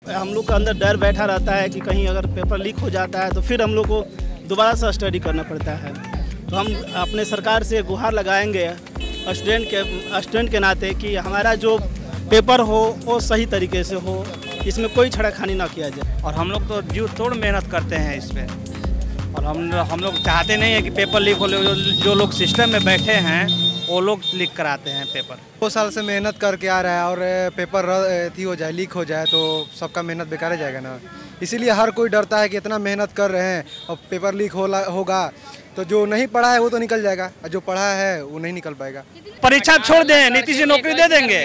हम लोग का अंदर डर बैठा रहता है कि कहीं अगर पेपर लीक हो जाता है तो फिर हम लोग को दोबारा से स्टडी करना पड़ता है। तो हम अपने सरकार से गुहार लगाएंगे स्टूडेंट के नाते कि हमारा जो पेपर हो वो सही तरीके से हो, इसमें कोई छेड़खानी ना किया जाए। और हम लोग तो जी तोड़ मेहनत करते हैं इस पर, और हम लोग चाहते नहीं है कि पेपर लीक हो। जो लोग सिस्टम में बैठे हैं वो लोग लीक कराते हैं पेपर। 2 साल से मेहनत करके आ रहा है और पेपर हो जाए, लीक हो जाए तो सबका मेहनत बेकार हो जाएगा ना। इसीलिए हर कोई डरता है कि इतना मेहनत कर रहे हैं और पेपर लीक होगा तो जो नहीं पढ़ा है वो तो निकल जाएगा और जो पढ़ा है वो नहीं निकल पाएगा। परीक्षा छोड़ दें, नीतीश जी नौकरी दे देंगे।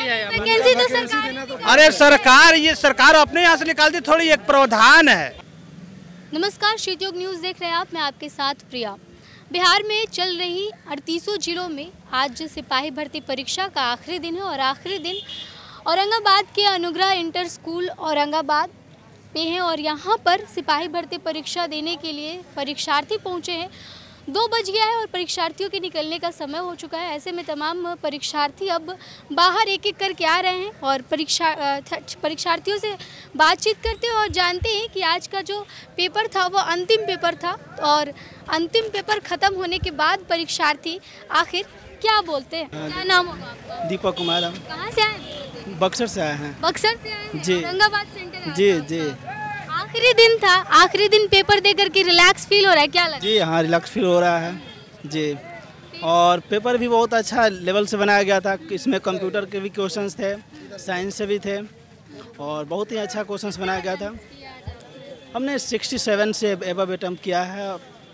अरे सरकार अपने यहाँ से निकालती थोड़ी, एक प्रावधान है। नमस्कार, शीतयुग न्यूज़ देख रहे हैं आप, मैं आपके साथ प्रिया। बिहार में चल रही 38 जिलों में आज सिपाही भर्ती परीक्षा का आखिरी दिन है और आखिरी दिन औरंगाबाद के अनुग्रह इंटर स्कूल औरंगाबाद पे हैं और यहाँ पर सिपाही भर्ती परीक्षा देने के लिए परीक्षार्थी पहुँचे हैं। 2 बज गया है और परीक्षार्थियों के निकलने का समय हो चुका है। ऐसे में तमाम परीक्षार्थी अब बाहर एक एक करके आ रहे हैं और परीक्षार्थियों से बातचीत करते हैं और जानते हैं कि आज का जो पेपर था वो अंतिम पेपर था और अंतिम पेपर ख़त्म होने के बाद परीक्षार्थी आखिर क्या बोलते हैं। क्या नाम होगा आपका? दीपक कुमार। कहाँ से आए? बक्सर से आए हैं। बक्सर से आए हैं? जी। औरंगाबाद सेंटर। जी। आखिरी दिन था, आखिरी दिन पेपर दे करके रिलैक्स फील हो रहा है, क्या लगा? जी हाँ, रिलैक्स फील हो रहा है जी। और पेपर भी बहुत अच्छा लेवल से बनाया गया था। इसमें कंप्यूटर के भी क्वेश्चंस थे, साइंस से भी थे और बहुत ही अच्छा क्वेश्चंस बनाया गया था। हमने 67 से एबव अटेम्प्ट किया है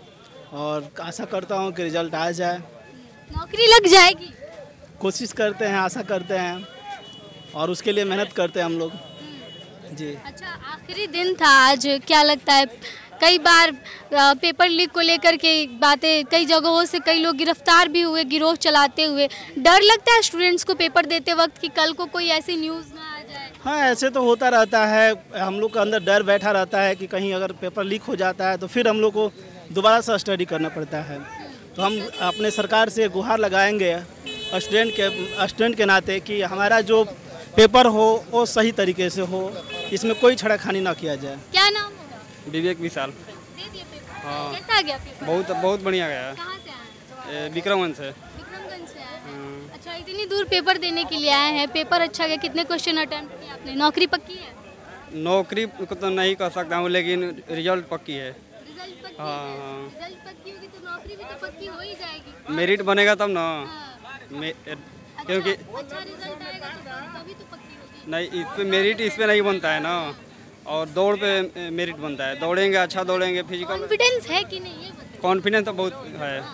और आशा करता हूँ कि रिजल्ट आ जाए। नौकरी लग जाएगी? कोशिश करते हैं, आशा करते हैं और उसके लिए मेहनत करते हैं हम लोग जी। अच्छा, आखिरी दिन था आज, क्या लगता है? कई बार पेपर लीक को लेकर के बातें, कई जगहों से कई लोग गिरफ्तार भी हुए गिरोह चलाते हुए। डर लगता है स्टूडेंट्स को पेपर देते वक्त कि कल को कोई ऐसी न्यूज़ ना आ जाए? हाँ, ऐसे तो होता रहता है। हम लोग का अंदर डर बैठा रहता है कि कहीं अगर पेपर लीक हो जाता है तो फिर हम लोग को दोबारा से स्टडी करना पड़ता है। तो हम अपने सरकार से गुहार लगाएंगे स्टूडेंट के नाते कि हमारा जो पेपर हो वो सही तरीके से हो, इसमें कोई छेड़खानी ना किया जाए। क्या नाम होगा? विवेक विशाल। दे दिए पेपर? हाँ। कैसा आ गया पेपर? बहुत बढ़िया गया। कहाँ से आए? विक्रमगंज से। विक्रमगंज से आए हैं। अच्छा, इतनी दूर पेपर देने के लिए आए हैं, पेपर अच्छा गया। कितने क्वेश्चन अटेम्प्ट किए आपने? नौकरी पक्की है? नौकरी को तो नहीं कर सकता हूँ लेकिन रिजल्ट पक्की है। रिजल्ट पक्की हाँ, है? हाँ। रिजल्ट पक्की होगी तो नौकरी भी तो पक्की हो ही जाएगी। मेरिट बनेगा तब ना। हाँ। क्योंकि अच्छा रिजल्ट आएगा तो तभी तो पक्की होगी। नहीं, इस पे मेरिट इस पे नहीं बनता है ना, और दौड़ पे मेरिट बनता है। दौड़ेंगे, अच्छा दौड़ेंगे, फिजिकल कॉन्फिडेंस है कि नहीं, ये बताइए। कॉन्फिडेंस तो बहुत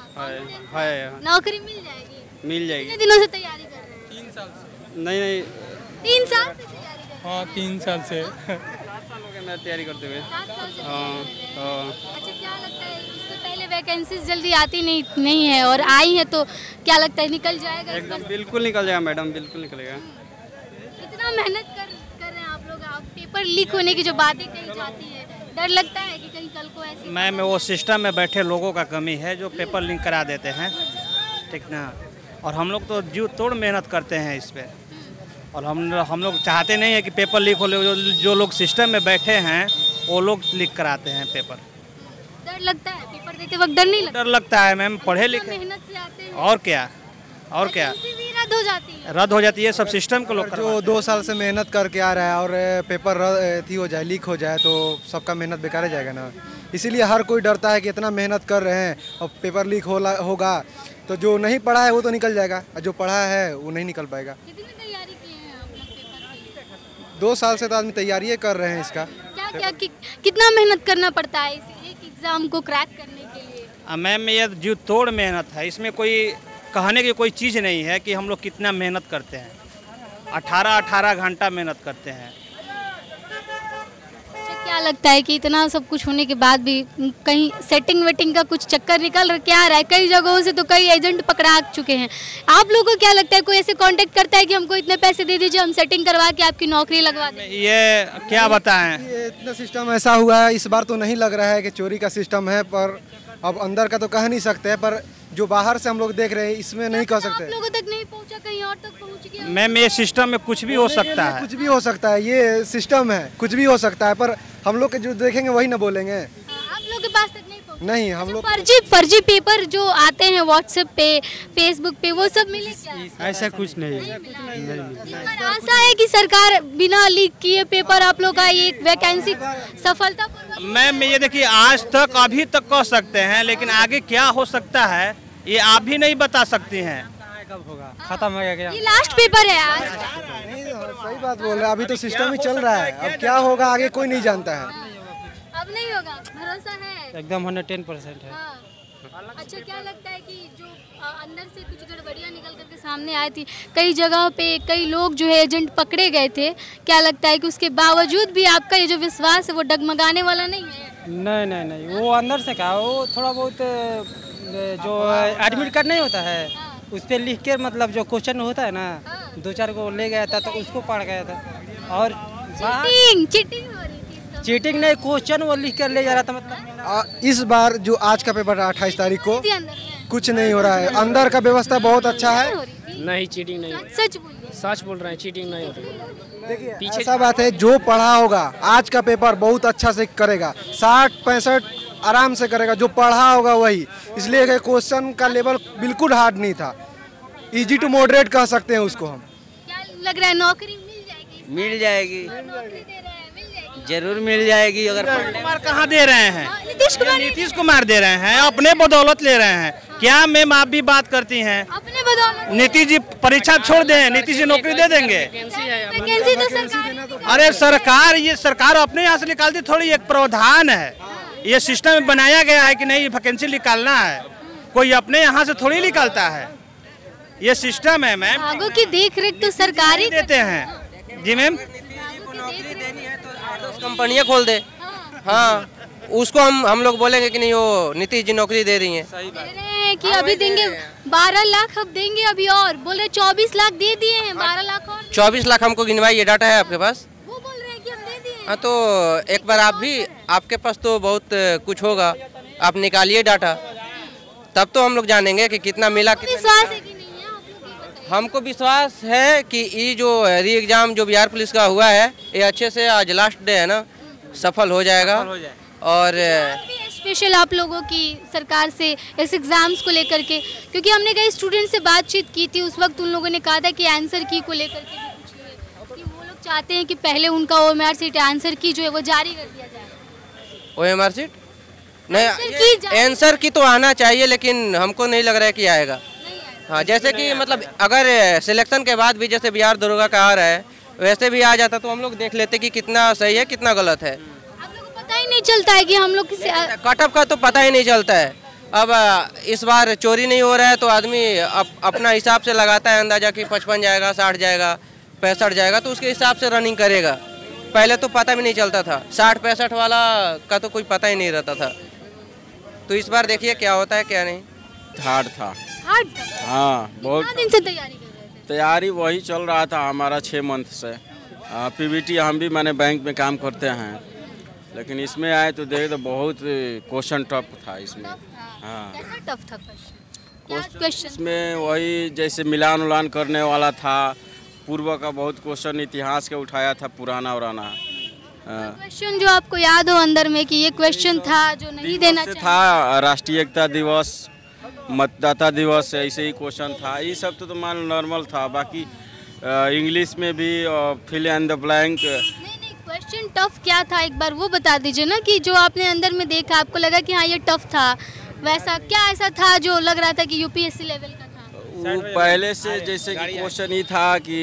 है। नौकरी मिल जाएगी? मिल जाएगी। कितने दिनों से तैयारी कर रहे हैं? 3 साल से। नहीं 3 साल से तैयारी कर रहे हैं? हाँ, 3 साल से। 7 साल हो गया मैं तैयारी करते हुए। 7 साल से हाँ, तैयारी कर रहे हैं। हाँ। अच्छा, क्या लगता है इससे पहले वैकेंसीज जल्दी आती नहीं है और आई है तो क्या लगता है निकल जाएगा इस एकदम बार? बिल्कुल निकल जाएगा मैडम, बिल्कुल निकलेगा। इतना मेहनत कर रहे हैं आप लोग, आप पेपर लीक होने की जो बातें कही जाती है, डर लगता है कि कहीं कल को ऐसी? मैम, वो सिस्टम में बैठे लोगों का कमी है जो पेपर लिंक करा देते हैं, ठीक ना। और हम लोग तो जी तोड़ मेहनत करते हैं इस पर, और हम लोग चाहते नहीं है कि पेपर लीक हो। जो लोग सिस्टम में बैठे हैं वो लोग लीक कराते हैं पेपर। डर लगता है पेपर देते वक्त? डर नहीं लगता? डर लगता है मैम, पढ़े लिखे। मेहनत से आते हैं और क्या वैकेंसी भी रद्द हो जाती है? रद्द हो जाती है, सब सिस्टम को लोग जो 2 साल से मेहनत करके आ रहा है और पेपर हो जाए, लीक हो जाए तो सबका मेहनत बेकार हो जाएगा ना। इसीलिए हर कोई डरता है कि इतना मेहनत कर रहे हैं और पेपर लीक होगा तो जो नहीं पढ़ा है वो तो निकल जाएगा और जो पढ़ा है वो नहीं निकल पाएगा। कितनी तैयारी किए हैं आप लोग पेपर के लिए? 2 साल से तो आदमी तैयारी कर रहे हैं इसका। कितना मेहनत करना पड़ता है इस एक एग्जाम को क्रैक करने के लिए? मैम, ये जी तोड़ मेहनत है, इसमें कोई कहने की कोई चीज़ नहीं है कि हम लोग कितना मेहनत करते हैं। 18 घंटा मेहनत करते हैं। क्या लगता है कि इतना सब कुछ होने के बाद भी कहीं सेटिंग वेटिंग का कुछ चक्कर निकल के आ रहा है? कई जगहों से तो कई एजेंट पकड़ा चुके हैं। आप लोगों को क्या लगता है, कोई ऐसे कांटेक्ट करता है कि हमको इतने पैसे दे दीजिए, हम सेटिंग करवा के आपकी नौकरी लगवा दें? ये क्या बताएं, ये इतना सिस्टम ऐसा हुआ है, इस बार तो नहीं लग रहा है कि चोरी का सिस्टम है, पर अब अंदर का तो कह नहीं सकते हैं। पर जो बाहर से हम लोग देख रहे हैं इसमें नहीं कह सकते। आप लोगों तक नहीं पहुंचा, कहीं और तक पहुंच गया। मैम ये सिस्टम में कुछ भी हो सकता है, कुछ भी हो सकता है, ये सिस्टम है, कुछ भी हो सकता है, पर हम लोग के जो देखेंगे वही ना बोलेंगे। आप लोग के पास तक नहीं पहुंचा? नहीं, हम लोग फर्जी पेपर जो आते हैं व्हाट्सएप पे, फेसबुक पे, वो सब मिले क्या? ऐसा कुछ नहीं है। इस बार आशा है कि सरकार बिना लीक किए पेपर आप लोग का ये वैकेंसी सफलतापूर्वक। मैम ये देखिए आज तक अभी तक कह सकते हैं, लेकिन आगे क्या हो सकता है ये आप भी नहीं बता सकती हैं। कब होगा, खत्म हो गया। ये लास्ट पेपर है आज। सही बात बोल रहे हैं, अभी तो सिस्टम ही चल रहा है, अब क्या होगा आगे कोई नहीं जानता है। अब नहीं होगा, भरोसा है एकदम 110% है। हाँ। अच्छा, क्या लगता है कि जो अंदर से कुछ गड़बड़ियाँ निकल करके सामने आई थी, कई जगह पे कई लोग जो है एजेंट पकड़े गए थे, क्या लगता है कि उसके बावजूद भी आपका ये जो विश्वास है वो डगमगाने वाला नहीं है? नहीं, वो अंदर से क्या, वो थोड़ा बहुत जो एडमिट कार्ड नहीं होता है उस पर लिख के, मतलब जो क्वेश्चन होता है ना, 2-4 को ले गया था तो उसको पढ़ गया था। और चीटिंग हो रही थी। चीटिंग नहीं, क्वेश्चन वो लिख कर ले जा रहा था। मतलब इस बार जो आज का पेपर 28 तारीख को कुछ नहीं हो रहा है, अंदर का व्यवस्था बहुत अच्छा है। नहीं, चीटिंग नहीं, सच बोल रहे हैं, चीटिंग नहीं हो रही। देखिए ऐसा बात है, जो पढ़ा होगा आज का पेपर बहुत अच्छा से करेगा, 60-65 आराम से करेगा, जो पढ़ा होगा वही। इसलिए क्वेश्चन का लेवल बिल्कुल हार्ड नहीं था, इजी टू मॉडरेट कह सकते हैं उसको हम। क्या लग रहा है, नौकरी मिल जाएगी? मिल जाएगी, नौकरी दे रहे हैं, मिल जाएगी। जरूर मिल जाएगी। अगर कुमार कहाँ दे रहे हैं? नीतीश कुमार दे रहे हैं, अपने बदौलत ले रहे हैं। क्या मैम आप भी बात करती हैं? अपने बदौलत नीतीश जी परीक्षा छोड़ दें, नीतीश जी नौकरी दे देंगे। वैकेंसी तो सरकार, अरे सरकार अपने यहाँ से निकालती थोड़ी, एक प्रावधान है, ये सिस्टम बनाया गया है कि नहीं वैकेंसी निकालना है, कोई अपने यहाँ से थोड़ी निकालता है, ये सिस्टम है मैम। आगो की देख रेख तो सरकार ही देते हैं। जी मैम, कंपनियां खोल दे, हाँ उसको हम लोग बोलेंगे कि नहीं वो नीतीश जी नौकरी दे रही हैं। दे रहे हैं कि अभी देंगे 12 लाख, अब देंगे अभी और, बोल रहे 24 लाख दे दिए हैं, 12 लाख और 24 लाख हमको गिनवाइए, डाटा है आपके पास? वो बोल रहे हैं कि हम दे दिए। हाँ तो एक बार आप भी, आपके पास तो बहुत कुछ होगा, आप निकालिए डाटा, तब तो हम लोग जानेंगे कि कितना मिला। विश्वास है कि नहीं है आप लोग, ये बताइए। हमको विश्वास है कि ये जो री एग्जाम जो बिहार पुलिस का हुआ है ये अच्छे से, आज लास्ट डे है ना, सफल हो जाएगा। और स्पेशल आप लोगों की सरकार से इस एग्जाम्स को लेकर के, क्योंकि हमने कई स्टूडेंट से बातचीत की थी, उस वक्त उन लोगों ने कहा था कि आंसर की को लेकर के भी पूछिए, कि वो लोग चाहते हैं कि पहले उनका OMR सीट आंसर की जो है वो जारी कर दिया जाए। OMR सीट नहीं, आंसर की तो आना चाहिए, लेकिन हमको नहीं लग रहा है कि आएगा। हाँ, जैसे कि मतलब अगर सिलेक्शन के बाद भी जैसे बिहार दरोगा का आ रहा है, वैसे भी आ जाता तो हम लोग देख लेते कि कितना सही है कितना गलत है। आप लोगों को पता ही नहीं चलता है कि हम लोग किसे कट ऑफ का तो पता ही नहीं चलता है। अब इस बार चोरी नहीं हो रहा है तो आदमी अपना हिसाब से लगाता है अंदाजा कि 55 जाएगा, 60 जाएगा, 65 जाएगा, तो उसके हिसाब से रनिंग करेगा। पहले तो पता भी नहीं चलता था, 60-65 वाला का तो कोई पता ही नहीं रहता था। तो इस बार देखिए क्या होता है क्या नहीं। हार्ड था। हाँ, बहुत दिन से तैयारी कर रहे थे? तैयारी वही चल रहा था हमारा 6 मंथ से। PBT हम भी मैंने बैंक में काम करते हैं, लेकिन इसमें आए तो देखे तो बहुत क्वेश्चन टफ था इसमें। हाँ, कैसा टफ था क्वेश्चन? इसमें वही जैसे मिलान उलान करने वाला था, पूर्व का बहुत क्वेश्चन इतिहास के उठाया था, पुराना उराना क्वेश्चन जो आपको याद हो अंदर में कि ये क्वेश्चन था जो नहीं देना चाहिए था। राष्ट्रीय एकता दिवस, मतदाता दिवस, ऐसे ही क्वेश्चन था। ये सब तो मान नॉर्मल था, बाकी इंग्लिश में भी फिल इन द ब्लैंक। नहीं, क्वेश्चन टफ क्या था एक बार वो बता दीजिए ना, कि जो आपने अंदर में देखा आपको लगा कि हाँ ये टफ था, वैसा क्या ऐसा था जो लग रहा था कि UPSC लेवल का था? वो पहले से जैसे कि क्वेश्चन ही था कि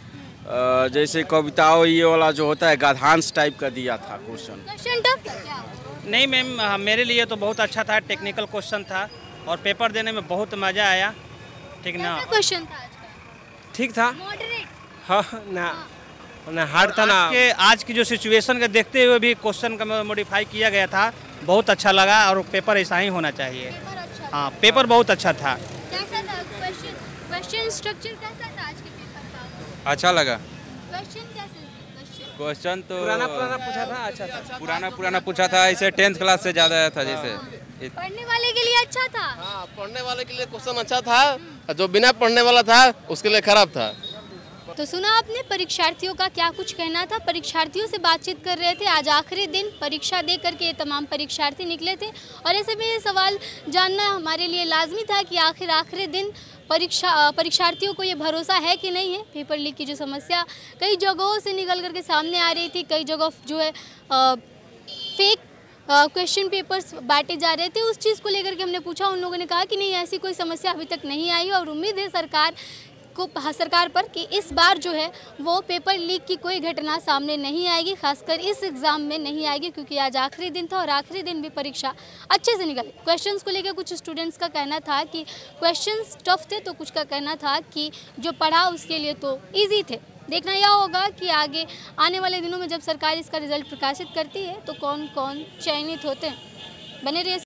जैसे कविताओं ये वाला जो होता है गाधांश टाइप का दिया था क्वेश्चन। क्वेश्चन टफ था क्या? नहीं मैम, मेरे लिए तो बहुत अच्छा था, टेक्निकल क्वेश्चन था और पेपर देने में बहुत मज़ा आया। ठीक ना? क्वेश्चन था आज का? ठीक था। मॉडरेट? हाँ ना हार्ड था ना। आज की जो सिचुएशन के देखते हुए भी क्वेश्चन का मॉडिफाई किया गया था, बहुत अच्छा लगा और पेपर ऐसा ही होना चाहिए। हाँ, पेपर बहुत अच्छा था। कैसा था क्वेश्चन स्ट्रक्चर कैसा था आज के पेपर का? अच्छा लगा। क्वेश्चन कैसे? क्वेश्चन तो पुराना पूछा था, अच्छा था। पुराना पूछा था, इसे 10th क्लास से ज़्यादा था जैसे। पढ़ने वाले के लिए अच्छा था। हाँ, पढ़ने वाले के लिए क्वेश्चन अच्छा था, जो बिना पढ़ने वाला था उसके लिए खराब था। तो सुना आपने परीक्षार्थियों का क्या कुछ कहना था। परीक्षार्थियों से बातचीत कर रहे थे। आज आखिरी दिन परीक्षा दे करके ये तमाम परीक्षार्थी निकले थे और ऐसे में ये सवाल जानना हमारे लिए लाजमी था कि आखिरी दिन परीक्षार्थियों को ये भरोसा है कि नहीं है। पेपर लीक की जो समस्या कई जगहों से निकल करके सामने आ रही थी, कई जगह जो है फेक क्वेश्चन पेपर्स बांटे जा रहे थे, उस चीज़ को लेकर के हमने पूछा। उन लोगों ने कहा कि नहीं, ऐसी कोई समस्या अभी तक नहीं आई और उम्मीद है सरकार पर कि इस बार जो है वो पेपर लीक की कोई घटना सामने नहीं आएगी, खासकर इस एग्ज़ाम में नहीं आएगी, क्योंकि आज आखिरी दिन था और आखिरी दिन भी परीक्षा अच्छे से निकली। क्वेश्चंस को लेकर कुछ स्टूडेंट्स का कहना था कि क्वेश्चंस टफ थे, तो कुछ का कहना था कि जो पढ़ा उसके लिए तो ईजी थे। देखना यह होगा कि आगे आने वाले दिनों में जब सरकार इसका रिजल्ट प्रकाशित करती है तो कौन कौन चयनित होते हैं। बने रहिए।